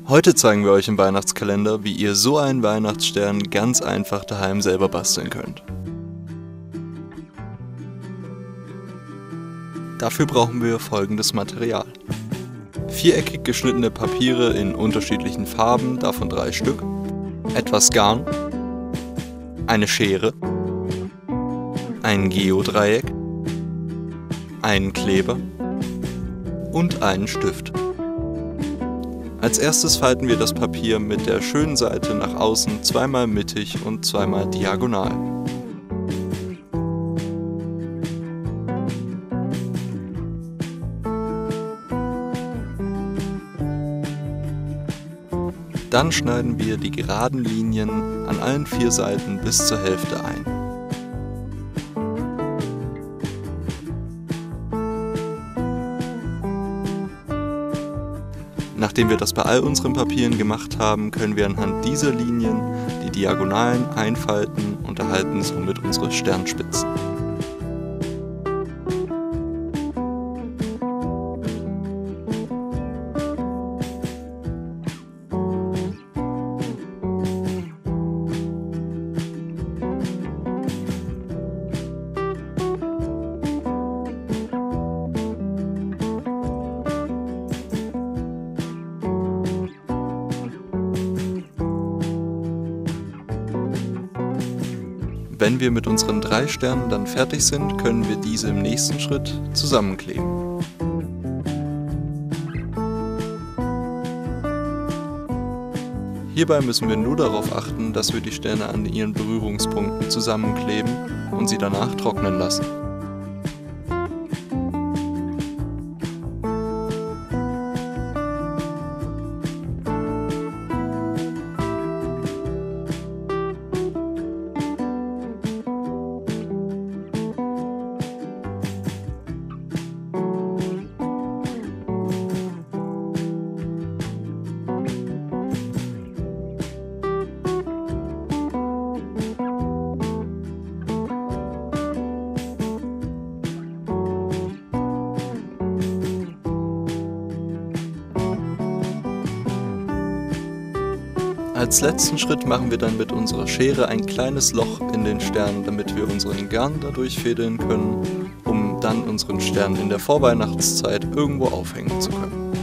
Heute zeigen wir euch im Weihnachtskalender, wie ihr so einen Weihnachtsstern ganz einfach daheim selber basteln könnt. Dafür brauchen wir folgendes Material. Viereckig geschnittene Papiere in unterschiedlichen Farben, davon 3 Stück, etwas Garn, eine Schere, ein Geodreieck, einen Kleber und einen Stift. Als erstes falten wir das Papier mit der schönen Seite nach außen zweimal mittig und zweimal diagonal. Dann schneiden wir die geraden Linien an allen 4 Seiten bis zur Hälfte ein. Nachdem wir das bei all unseren Papieren gemacht haben, können wir anhand dieser Linien die Diagonalen einfalten und erhalten somit unsere Sternspitzen. Wenn wir mit unseren 3 Sternen dann fertig sind, können wir diese im nächsten Schritt zusammenkleben. Hierbei müssen wir nur darauf achten, dass wir die Sterne an ihren Berührungspunkten zusammenkleben und sie danach trocknen lassen. Als letzten Schritt machen wir dann mit unserer Schere ein kleines Loch in den Stern, damit wir unseren Garn dadurch fädeln können, um dann unseren Stern in der Vorweihnachtszeit irgendwo aufhängen zu können.